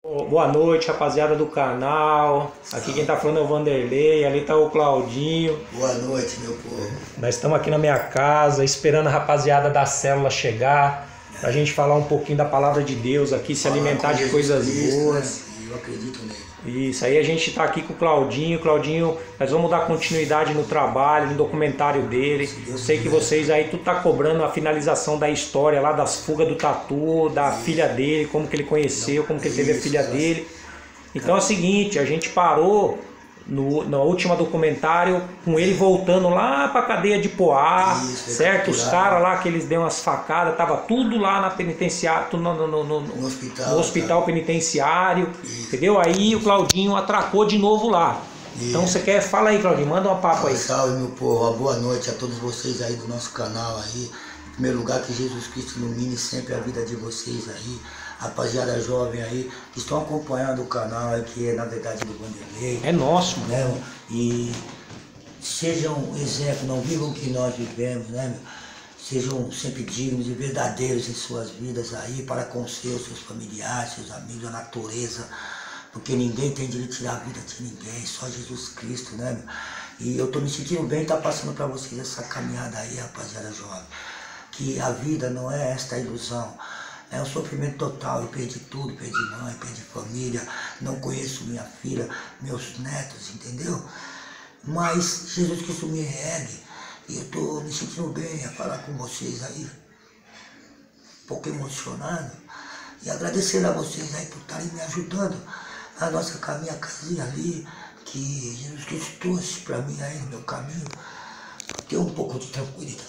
Boa noite, rapaziada do canal. Aqui quem tá falando é o Vanderlei, ali tá o Claudinho. Boa noite, meu povo. Nós estamos aqui na minha casa, esperando a rapaziada da célula chegar, pra gente falar um pouquinho da palavra de Deus aqui, se alimentar de coisas boas. Né? Eu acredito nele. Isso, aí a gente tá aqui com o Claudinho. Claudinho, nós vamos dar continuidade no trabalho, no documentário dele. Eu sei que vocês aí tudo tá cobrando a finalização da história lá das fugas do Tatu, da filha dele, como que ele conheceu, como que ele teve a filha dele. Então é o seguinte, a gente parou no último documentário com ele voltando lá pra cadeia de Poá, certo? Os caras lá que eles deu umas facadas, tava tudo lá na penitenciária, no hospital penitenciário, entendeu? Aí o Claudinho atracou de novo lá. Então você quer, fala aí, Claudinho, manda uma papo aí. Salve, meu povo, uma boa noite a todos vocês aí do nosso canal aí. Em primeiro lugar, que Jesus Cristo ilumine sempre a vida de vocês aí. Rapaziada jovem aí, que estão acompanhando o canal aí, que é na verdade do Vanderlei. É nosso, mano. Né? E sejam exemplo, não vivam o que nós vivemos, né, meu? Sejam sempre dignos e verdadeiros em suas vidas aí, para com os seus familiares, seus amigos, a natureza. Porque ninguém tem direito de tirar a vida de ninguém, só Jesus Cristo, né, meu? E eu tô me sentindo bem estar passando para vocês essa caminhada aí, rapaziada jovem. Que a vida não é esta ilusão. É um sofrimento total, eu perdi tudo, perdi mãe, perdi família, não conheço minha filha, meus netos, entendeu? Mas Jesus Cristo me ergue e eu tô me sentindo bem a falar com vocês aí, um pouco emocionado, e agradecendo a vocês aí por estarem me ajudando a nossa caminha casinha ali, que Jesus Cristo trouxe para mim aí no meu caminho, pra ter um pouco de tranquilidade.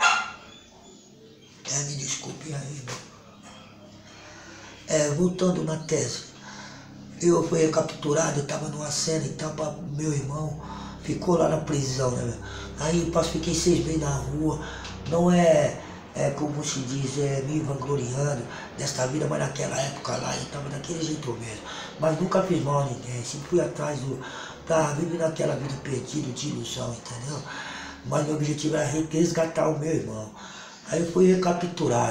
Me desculpem aí, meu. Voltando na tese, eu fui capturado, eu estava numa cena e tal, meu irmão ficou lá na prisão, né? Aí fiquei 6 meses na rua, não como se diz, me vangloriando desta vida, mas naquela época lá eu estava daquele jeito mesmo. Mas nunca fiz mal a ninguém, sempre fui atrás pra viver naquela vida perdida, de ilusão, entendeu? Mas meu objetivo era resgatar o meu irmão. Aí eu fui recapturado.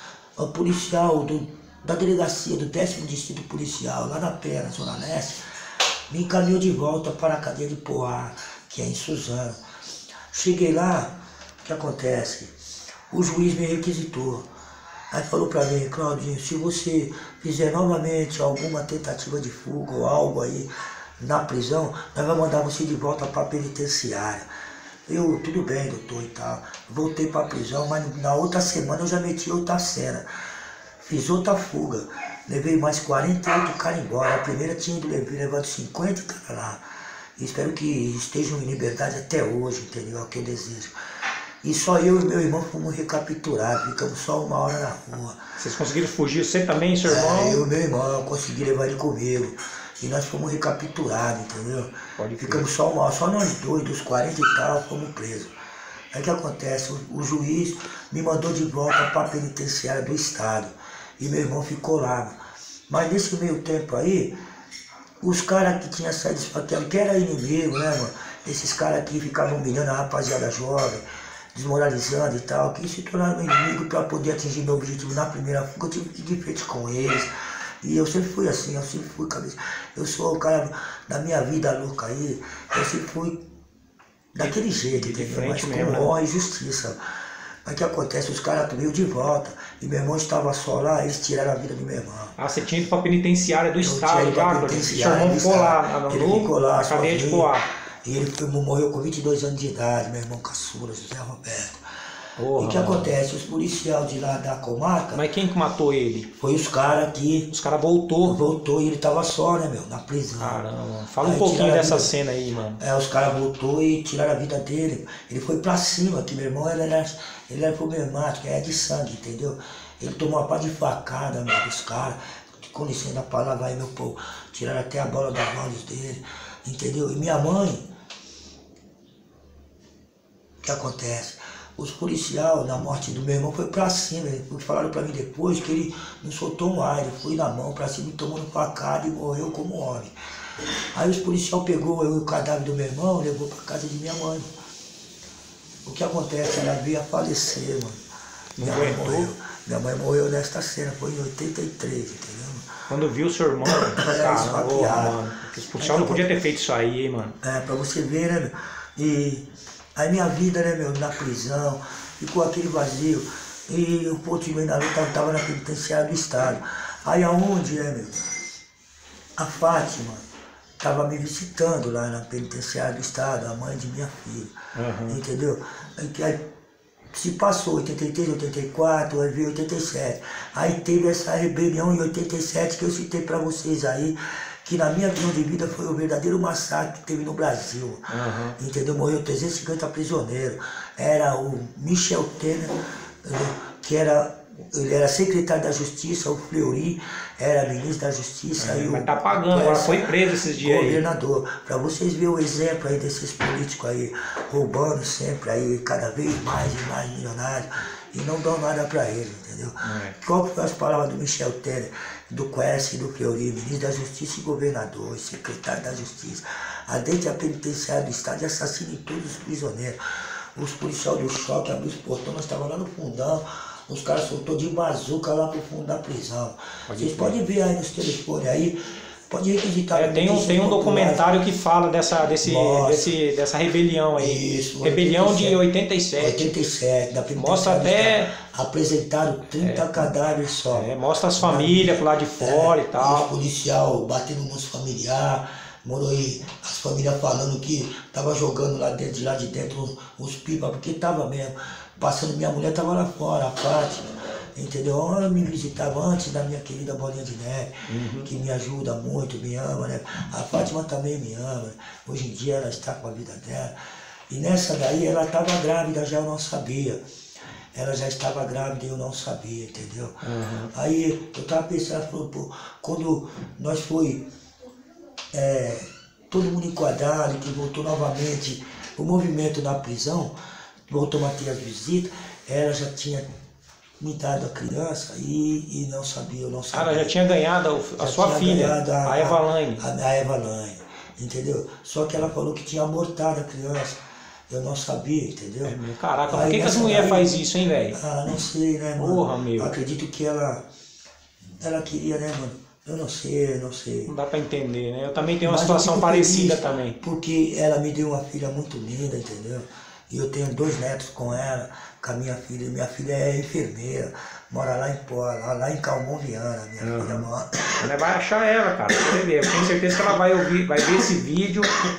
O policial da delegacia do 10º Distrito Policial, lá na Penha, na Zona Leste, me encaminhou de volta para a cadeia de Poá, que é em Suzano. Cheguei lá, o que acontece? O juiz me requisitou. Aí falou para mim, Claudinho, se você fizer novamente alguma tentativa de fuga ou algo aí na prisão, nós vamos mandar você de volta para a penitenciária. Eu, tudo bem, doutor e tal. Voltei para a prisão, mas na outra semana eu já meti outra cena. Fiz outra fuga, levei mais 48 caras embora. A primeira tinha ido levado 50 caras lá. E espero que estejam em liberdade até hoje, entendeu? É o que eu desejo. E só eu e meu irmão fomos recapturados, ficamos só 1 hora na rua. Vocês conseguiram fugir, você também, seu irmão? Eu e meu irmão, eu consegui levar ele comigo. E nós fomos recapturados, entendeu? Ficamos só 1 hora, só nós dois, dos 40 e tal, fomos presos. Aí o que acontece? O juiz me mandou de volta para a penitenciária do estado. E meu irmão ficou lá. Mas nesse meio tempo aí, os caras que tinham saído de favela, que era inimigo, né, mano? Esses caras aqui ficavam humilhando a rapaziada jovem, desmoralizando e tal, que se tornaram inimigo para poder atingir meu objetivo na primeira fuga. Eu tive que ir de frente com eles. E eu sempre fui assim, eu sempre fui cabeça. Eu sou o cara da minha vida louca aí, eu sempre fui daquele jeito, entendeu? Mas com honra e justiça. Mas o que acontece? Os caras veio de volta e meu irmão estava só lá, eles tiraram a vida do meu irmão. Ah, você tinha ido pra penitenciária do estado, já? Seu irmão ficou lá, ele ficou lá, na cadeia de Poá. E ele morreu com 22 anos de idade, meu irmão caçula, José Roberto. Porra, e o que acontece? Os policiais de lá da comarca... Mas quem que matou ele? Foi os caras aqui. Os caras voltou e ele tava só, né, meu, na prisão. Caramba, fala um pouquinho dessa cena aí, mano. Os caras voltou e tiraram a vida dele. Ele foi pra cima, que meu irmão, ele era problemático, de sangue, entendeu? Ele tomou uma pá de facada, meu, dos caras. Com licença da palavra aí, meu povo. Tiraram até a bola das mãos dele, entendeu? E minha mãe... O que acontece? Os policiais, na morte do meu irmão, foi pra cima. Falaram pra mim depois que ele não soltou um ar, ele foi na mão pra cima e tomou no facada e morreu como homem. Aí os policiais pegou o cadáver do meu irmão e levou pra casa de minha mãe. O que acontece? Ela veio a falecer, mano. Minha mãe morreu nesta cena, foi em 83, entendeu? Quando viu o seu irmão, cara, mano, esse policial não podia ter feito isso aí, hein, mano. Pra você ver, né, meu? E a minha vida, né, meu, na prisão, ficou aquele vazio. E o Portimão da luta tava na penitenciária do estado. Aí aonde, né, meu? A Fátima tava me visitando lá na penitenciária do estado, a mãe de minha filha. Entendeu? Aí, se passou 83, 84, aí veio 87. Aí teve essa rebelião em 87 que eu citei pra vocês aí, que na minha visão de vida foi o verdadeiro massacre que teve no Brasil. Entendeu? Morreu 350 prisioneiros. Era o Michel Temer, que ele era secretário da Justiça, o Fleury era ministro da Justiça. E mas tá pagando, agora foi preso esses dias aí. Governador. Pra vocês verem o exemplo aí desses políticos aí, roubando sempre aí, cada vez mais e mais milionários, e não dão nada pra ele, entendeu? Qual que foi as palavras do Michel Temer, do Quercia e do Fleury, ministro da Justiça e governador, e secretário da Justiça? Adentro a penitenciária do estado e assassinem todos os prisioneiros. Os policiais do choque abriu os portões, nós estávamos lá no fundão, os caras soltou de bazuca lá pro fundo da prisão. Vocês podem ver aí nos telefones aí, pode requisitar. Tem um documentário que fala dessa rebelião aí. Isso, rebelião 87, de 87. 87, da penitenciária. Mostra até... Apresentaram 30 cadáveres só. Mostra as famílias por lá de fora e tal. Os policial batendo nos familiares. Morou aí, as famílias falando que tava jogando lá de dentro os pipas, porque tava mesmo. Passando, minha mulher tava lá fora, a Fátima, entendeu? Ela me visitava antes da minha querida Bolinha de Neve, que me ajuda muito, me ama, né? A Fátima também me ama, hoje em dia ela está com a vida dela. E nessa daí ela tava grávida já, eu não sabia. Ela já estava grávida e eu não sabia, entendeu? Aí eu tava pensando, ela falou, pô, quando nós foi... todo mundo enquadrado, que voltou novamente o movimento na prisão, voltou a ter as visitas, ela já tinha me dado a criança e não sabia, eu não sabia. Ela já tinha ganhado a sua filha, a Evalaine. A Evalaine, entendeu? Só que ela falou que tinha abortado a criança, eu não sabia, entendeu? Caraca, por que as mulheres fazem isso, hein, velho? Não sei, né, mano? Porra, meu. Eu acredito que ela queria, né, mano? Eu não sei. Não dá pra entender, né? Eu também tenho uma situação parecida também. Porque ela me deu uma filha muito linda, entendeu? E eu tenho 2 netos com ela, com a minha filha. Minha filha é enfermeira, mora lá em Pó, lá em Calmon Viana, minha filha mora. Ela vai achar ela, cara, você ver. Eu tenho certeza que ela vai ver esse vídeo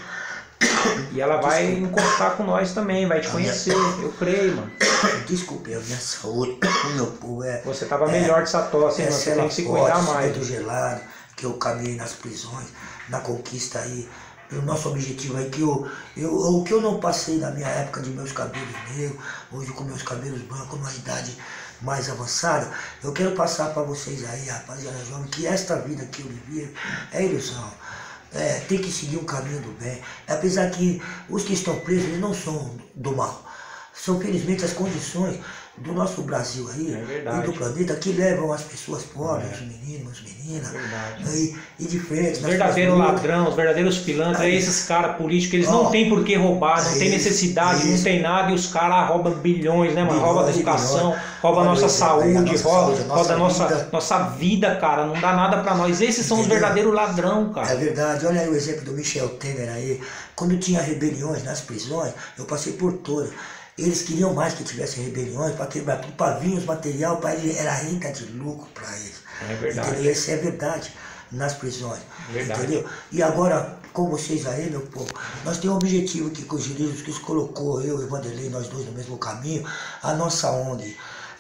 e ela vai encostar com nós também, vai te conhecer, eu creio, mano. Desculpe, a minha saúde, o meu povo Você tava melhor dessa tosse, hein, mano? Você tem que se cuidar mais. Do gelado, que eu caminhei nas prisões, na conquista aí. O nosso objetivo é que o que eu não passei na minha época de meus cabelos negros, hoje com meus cabelos brancos, numa idade mais avançada, eu quero passar para vocês aí, rapaziada jovem, que esta vida que eu vivi é ilusão. Tem que seguir um caminho do bem. Apesar que os que estão presos eles não são do mal. São felizmente as condições do nosso Brasil aí, e do planeta, que levam as pessoas pobres, os meninos, as meninas, e de frente. Os verdadeiros ladrões, os verdadeiros pilantras, esses caras políticos, eles não têm por que roubar, não tem necessidade, não tem nada, e os caras roubam bilhões, né, mano? Rouba a educação, rouba a nossa saúde, rouba a nossa vida, cara, não dá nada pra nós. Esses são os verdadeiros ladrões, cara. É verdade, olha aí o exemplo do Michel Temer aí. Quando tinha rebeliões nas prisões, eu passei por todas. Eles queriam mais que tivesse rebeliões para quebrar tudo, para vir os material, para eles, era renda de lucro para eles. É verdade. Entendeu? Isso é verdade nas prisões. Verdade. Entendeu? E agora, com vocês aí, meu povo, nós temos um objetivo aqui com os jurídicos que colocou eu e o Vanderlei, nós dois no mesmo caminho, a nossa ONG.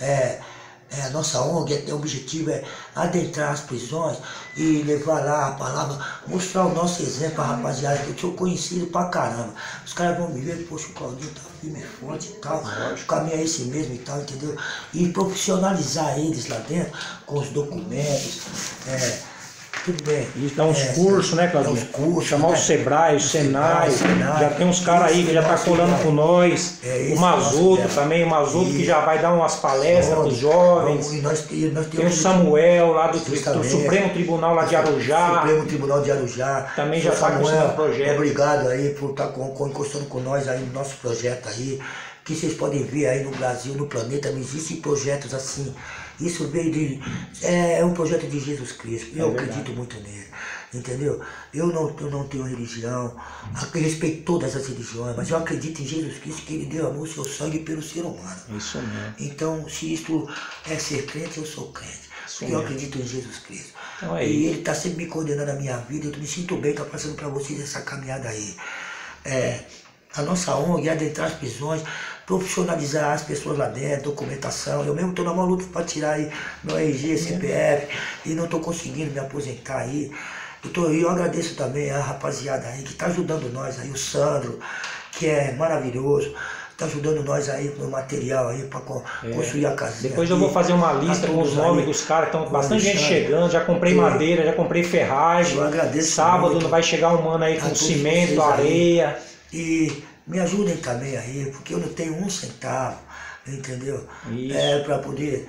A nossa ONG, o objetivo é adentrar as prisões e levar lá a palavra, mostrar o nosso exemplo, a rapaziada, que eu sou conhecido pra caramba. Os caras vão me ver, poxa, o Claudinho tá firme, é forte e tal, o caminho é esse mesmo e tal, entendeu? E profissionalizar eles lá dentro com os documentos, tudo bem. E dá uns cursos, né, Claudinho? Chamar o Sebrae, o Senai, já tem uns caras aí que já tá colando com nós. O Mazoto também, o Mazoto que já vai dar umas palestras pros jovens. Tem o Samuel lá do Supremo Tribunal lá de Arujá. Supremo Tribunal de Arujá. Também já tá com esse projeto. Obrigado aí por estar encostando com nós aí no nosso projeto aí. Que vocês podem ver aí no Brasil, no planeta, não existem projetos assim Isso veio de... É um projeto de Jesus Cristo. Eu acredito muito nele. Entendeu? Eu não tenho religião, eu respeito todas as religiões, mas eu acredito em Jesus Cristo, que ele deu amor, seu sangue pelo ser humano. Isso mesmo. Então, se isto é ser crente, eu sou crente. Porque eu acredito em Jesus Cristo. Então é e ele está sempre me coordenando a minha vida, eu me sinto bem, está passando para vocês essa caminhada aí. A nossa ONG é adentrar as prisões, profissionalizar as pessoas lá dentro, documentação. Eu mesmo estou na luta para tirar aí meu RG, CPF, e não estou conseguindo me aposentar aí. Eu agradeço também a rapaziada aí que está ajudando nós aí, o Sandro, que é maravilhoso, está ajudando nós aí no material aí para construir a casinha. Depois eu vou fazer uma lista com os nomes dos caras, estão bastante gente chegando, já comprei madeira, já comprei ferragem. Eu agradeço. Sábado muito. Vai chegar um mano aí com cimento, areia. E me ajudem também aí, porque eu não tenho um centavo. Entendeu? Para poder.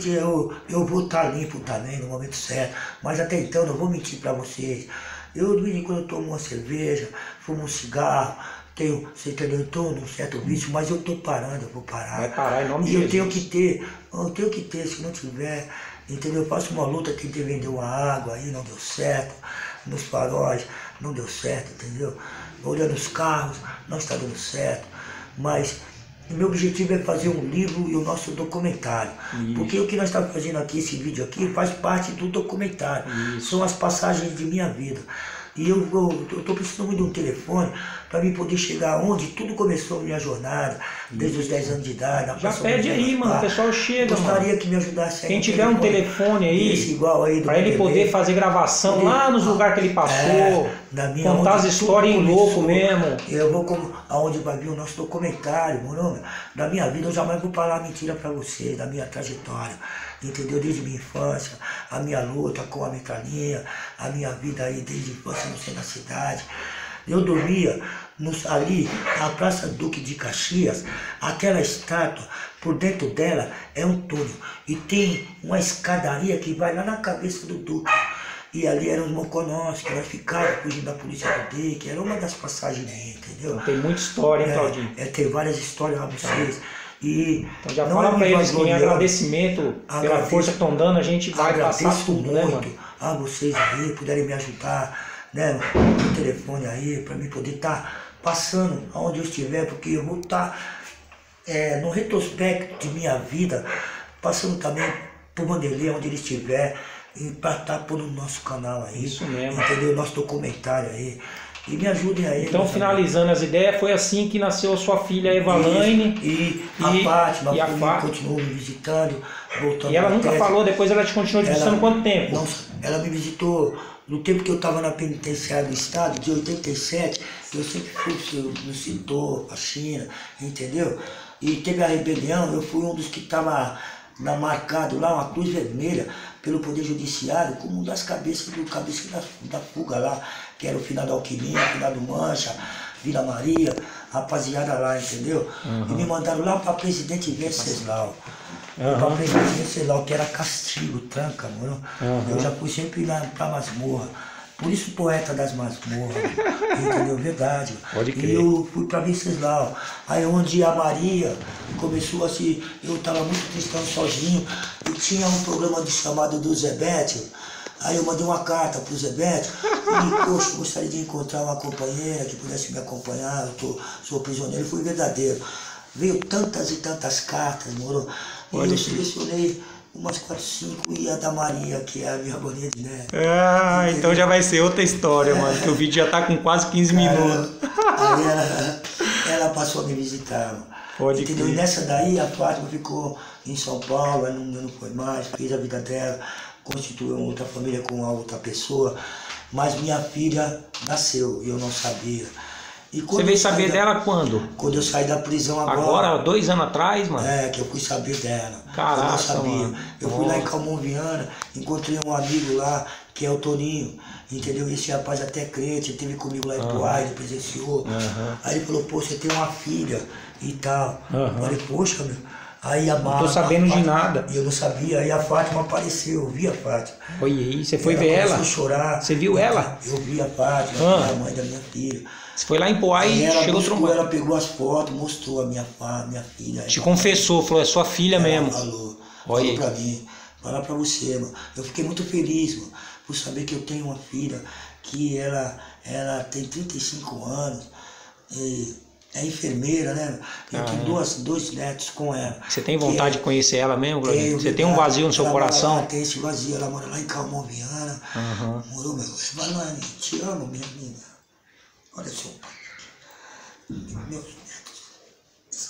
Eu vou estar limpo também no momento certo, mas até então não vou mentir para vocês. Eu de vez em quando eu tomo uma cerveja, fumo um cigarro, você entendeu? Eu estou num certo vício, mas eu estou parando, eu vou parar. Vai parar em nome de Jesus. E eu tenho que ter, se não tiver, entendeu? Eu faço uma luta, tentei vender uma água aí, não deu certo, nos faróis, não deu certo, entendeu? Olhando os carros, não está dando certo, mas o meu objetivo é fazer um livro e o nosso documentário. Isso. Porque o que nós estamos fazendo aqui, esse vídeo aqui, faz parte do documentário. Isso. São as passagens de minha vida. E eu estou precisando muito de um telefone para mim poder chegar onde tudo começou a minha jornada, desde os 10 anos de idade. Já pede aí, mano, o pessoal chega, gostaria que me ajudasse aí. Quem tiver um telefone aí, para ele poder fazer gravação lá nos lugares que ele passou, contar as histórias em louco mesmo. Eu vou aonde vai vir o nosso documentário, mano. Da minha vida eu jamais vou falar mentira para vocês, da minha trajetória. Entendeu? Desde minha infância, a minha luta com a metralhinha, a minha vida aí desde a infância no centro da cidade. Eu dormia ali, na Praça Duque de Caxias, aquela estátua, por dentro dela é um túnel. E tem uma escadaria que vai lá na cabeça do Duque. E ali eram os moconós, que nós ficávamos fugindo da polícia do D, que era uma das passagens minhas, entendeu? Então, tem muita história, hein, Claudinho? Tem várias histórias lá pra vocês. E então já fala para eles que em agradecimento pela força que estão dando, a gente vai passar tudo, né, mano? A vocês aí, puderem me ajudar, né, no telefone aí, para mim poder estar passando aonde eu estiver, porque eu vou estar no retrospecto de minha vida, passando também por Vanderlei, onde ele estiver, e para estar por no nosso canal aí. Isso mesmo. Entendeu? Nosso documentário aí. E me ajudem aí. Então, finalizando as ideias, foi assim que nasceu a sua filha Evalaine. E a Fátima continuou me visitando, voltando. E ela nunca falou, depois ela te continuou te visitando quanto tempo? Não, ela me visitou no tempo que eu estava na penitenciária do estado, de 87, eu sempre fui no setor, a China, entendeu? E teve a rebelião, eu fui um dos que estava marcado lá, uma cruz vermelha, pelo Poder Judiciário, como um das cabeças da fuga lá, que era o finado Alquimia, o finado Mancha, Vila Maria, rapaziada lá, entendeu? E me mandaram lá para Presidente Venceslau. Para Presidente Venceslau, que era castigo, tranca, mano. Eu já fui sempre lá para masmorra. Por isso, poeta das masmorras, entendeu? Verdade. Pode crer. E eu fui para Venceslau. Aí onde a Maria começou assim, eu estava muito cristão sozinho, e tinha um programa de chamado do Zé Bétio. Aí eu mandei uma carta pro Zé Bétio, e poxa, gostaria de encontrar uma companheira que pudesse me acompanhar, sou prisioneiro, fui verdadeiro. Veio tantas e tantas cartas, moro? E eu selecionei umas 4, 5 e a da Maria, que é a minha bolinha de neve. Então já vai ser outra história, mano, que o vídeo já tá com quase 15 minutos. Aí ela passou a me visitar, Pode entendeu? crer. E nessa daí a Fátima ficou em São Paulo, ela não foi mais, fez a vida dela, constituiu outra família com a outra pessoa, mas minha filha nasceu e eu não sabia. E você veio saber dela quando? Quando eu saí da prisão agora. Agora, 2 anos atrás, mano? Que eu fui saber dela. Caraca, eu não sabia. Mano. Eu fui lá em Calmon Viana, encontrei um amigo lá, que é o Toninho, entendeu? Esse rapaz até crente, ele esteve comigo lá em Poá, ele presenciou. Aí ele falou, pô, você tem uma filha e tal. Eu falei, poxa, meu. Aí não tô sabendo de nada. Eu não sabia, aí a Fátima apareceu, eu vi a Fátima. Olha aí, você foi ver ela? Começou a chorar. Você viu ela? Eu vi a Fátima, a mãe da minha filha. Você foi lá em Poá e chegou trombando. Ela pegou as fotos, mostrou a minha filha. Te confessou, falou, é sua filha mesmo. Falou Olha pra mim. Falar pra você, mano. Eu fiquei muito feliz, mano, por saber que eu tenho uma filha que ela tem 35 anos. E é enfermeira, né? Eu tenho dois netos com ela. Você tem vontade de conhecer ela mesmo, Claudinho? Você tem um vazio no seu coração? Tem esse vazio, ela mora lá em Calmon, Viana. Morou, meu. Valane, te amo, minha menina. Olha seu pai. Meus netos.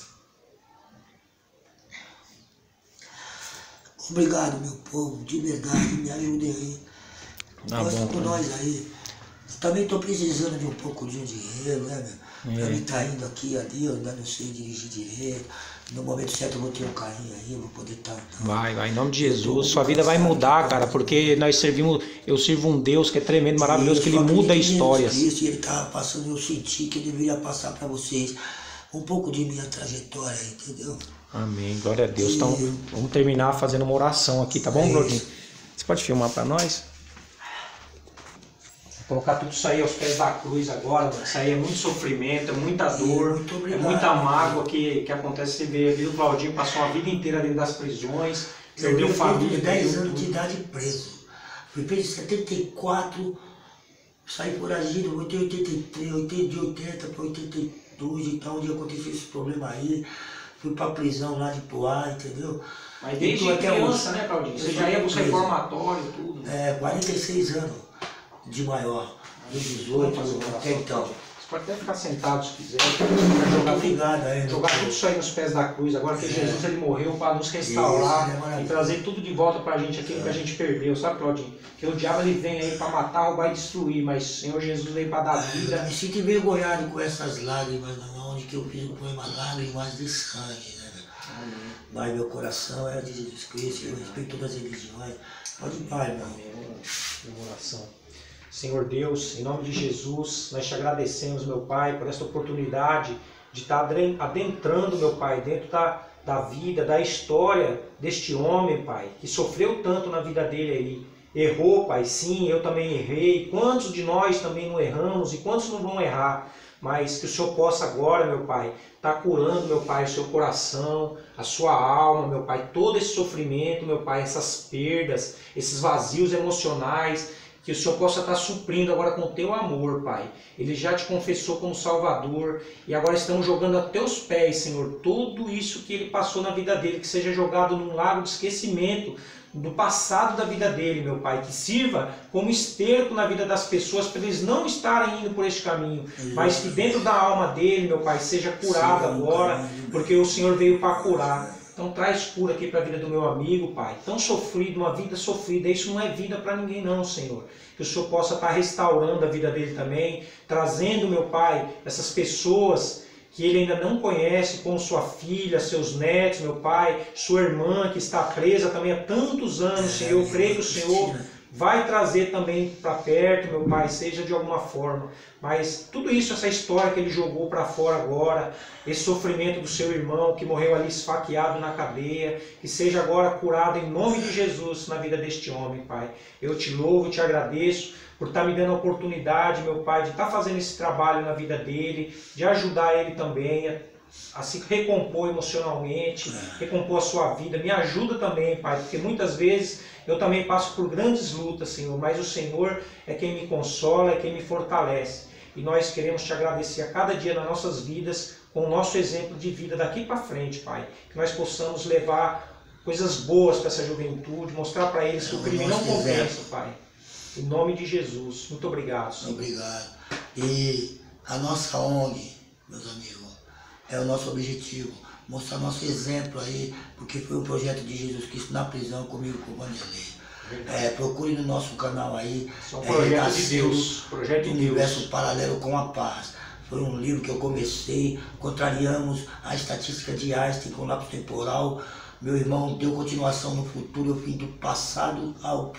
Obrigado, meu povo, de verdade, me ajudem aí. Gosta com nós aí. Eu também estou precisando de um pouco de dinheiro, né, meu? Pra mim tá indo aqui e ali, eu ainda não sei dirigir direito. No momento certo eu vou ter um carrinho aí, eu vou poder estar. Vai, em nome de Jesus. Sua vida vai mudar, cara, porque eu sirvo um Deus que é tremendo, maravilhoso, que Ele muda histórias. Isso, e Ele tava passando, eu senti que Ele deveria passar para vocês um pouco de minha trajetória, entendeu? Amém, glória a Deus. Então, vamos terminar fazendo uma oração aqui, tá bom, Claudinho? Você pode filmar para nós? Colocar tudo isso aí aos pés da cruz agora, mano. Isso aí é muito sofrimento, é muita dor, é muita mágoa que acontece. Você vê ali, o Claudinho passou a vida inteira dentro das prisões, perdeu família. 10 anos de idade preso. Fui preso em 74, saí foragido em 83, de 80 para 82 e tal, onde aconteceu esse problema aí. Fui pra prisão lá de Poá, entendeu? Mas desde criança, né, Claudinho? Você já ia pro reformatório e tudo. 46 anos. De maior, de 18 até então. Você pode até ficar sentado se quiser. Jogar tudo isso aí nos pés da cruz. Agora que Jesus ele morreu para nos restaurar e trazer tudo de volta para a gente, aquilo que a gente perdeu, sabe, Claudinho? Porque o diabo ele vem aí para matar, roubar e destruir, mas o Senhor Jesus veio para dar vida. Eu me sinto envergonhado com essas lágrimas, onde que eu fiz o poema Lágrimas de Sangue, né? Mas meu coração é de Jesus Cristo, eu respeito todas as religiões. Pode ir, Pai, irmão. Uma oração. Senhor Deus, em nome de Jesus, nós te agradecemos, meu Pai, por esta oportunidade de estar adentrando, meu Pai, dentro da vida, da história deste homem, Pai, que sofreu tanto na vida dele aí. Errou, Pai, sim, eu também errei. Quantos de nós também não erramos e quantos não vão errar? Mas que o Senhor possa agora, meu Pai, estar curando, meu Pai, o seu coração, a sua alma, meu Pai, todo esse sofrimento, meu Pai, essas perdas, esses vazios emocionais, que o Senhor possa estar suprindo agora com o teu amor, Pai. Ele já te confessou como Salvador e agora estamos jogando a teus pés, Senhor, tudo isso que ele passou na vida dele, que seja jogado num lago de esquecimento do passado da vida dele, meu Pai, que sirva como esterco na vida das pessoas para eles não estarem indo por este caminho, mas que dentro da alma dele, meu Pai, seja curado agora, porque o Senhor veio para curar. Então traz cura aqui para a vida do meu amigo, Pai. Tão sofrido, uma vida sofrida. Isso não é vida para ninguém não, Senhor. Que o Senhor possa estar restaurando a vida dele também, trazendo, meu Pai, essas pessoas que ele ainda não conhece, como sua filha, seus netos, meu Pai, sua irmã que está presa também há tantos anos, Senhor. Eu creio que o Senhor vai trazer também para perto, meu Pai, seja de alguma forma. Mas tudo isso, essa história que ele jogou para fora agora, esse sofrimento do seu irmão que morreu ali esfaqueado na cadeia, que seja agora curado em nome de Jesus na vida deste homem, Pai. Eu te louvo, te agradeço por estar me dando a oportunidade, meu Pai, de estar fazendo esse trabalho na vida dele, de ajudar ele também a se recompor emocionalmente, recompor a sua vida. Me ajuda também, Pai, porque muitas vezes eu também passo por grandes lutas, Senhor, mas o Senhor é quem me consola, é quem me fortalece. E nós queremos te agradecer a cada dia nas nossas vidas, com o nosso exemplo de vida daqui para frente, Pai. Que nós possamos levar coisas boas para essa juventude, mostrar para eles que o crime não compensa, Pai. Em nome de Jesus. Muito obrigado, Senhor. Obrigado. E a nossa ONG, meus amigos, é o nosso objetivo. Mostrar nosso exemplo aí, porque foi um projeto de Jesus Cristo na prisão comigo, com o Vanderlei. Procure no nosso canal aí. É um projeto de Deus. Projeto de Universo Paralelo com a Paz. Foi um livro que eu comecei, contrariamos a estatística de Einstein com o lapso temporal. Meu irmão deu continuação no futuro, eu fiz do passado ao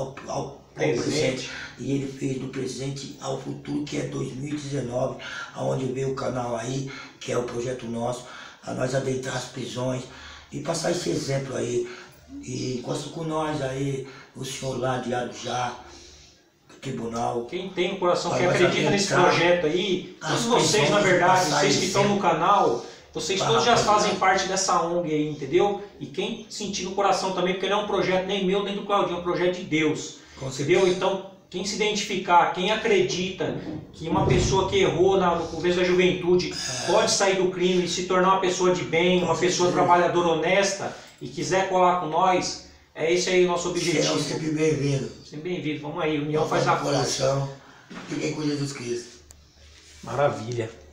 presente. E ele fez do presente ao futuro, que é 2019, onde veio o canal aí, que é o projeto nosso, a nós adentrar as prisões e passar esse exemplo aí. E encosta com nós aí, o senhor lá de Arujá, tribunal. Quem tem um coração que acredita nesse projeto aí, todos vocês, na verdade, vocês que estão no canal, Vocês todos já fazem parte dessa ONG aí, entendeu? E quem sentir no coração também, porque não é um projeto nem meu, nem do Claudinho, é um projeto de Deus. Entendeu? Então, quem se identificar, quem acredita que uma pessoa que errou no começo da juventude pode sair do crime e se tornar uma pessoa de bem, uma pessoa trabalhadora honesta e quiser colar com nós, é esse aí o nosso objetivo. Sempre bem-vindo. Sempre bem-vindo. Vamos aí, união faz a força. Fiquem com Jesus Cristo. Maravilha.